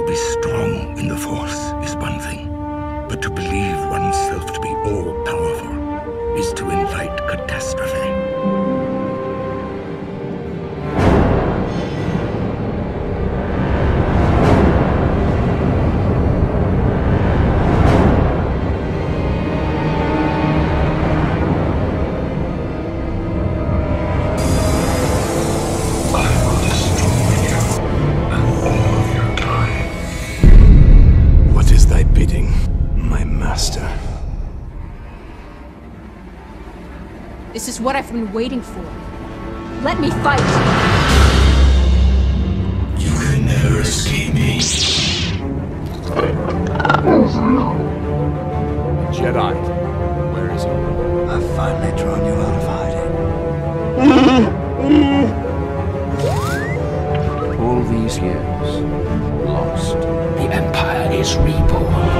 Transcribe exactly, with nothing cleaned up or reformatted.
be strong in the Force is one thing, but to believe oneself to be all-powerful is to invite catastrophe. Bidding, my master. This is what I've been waiting for. Let me fight! You can never escape me. Jedi, where is he? I've finally drawn you out of hiding. All these years, lost. The Empire is reborn.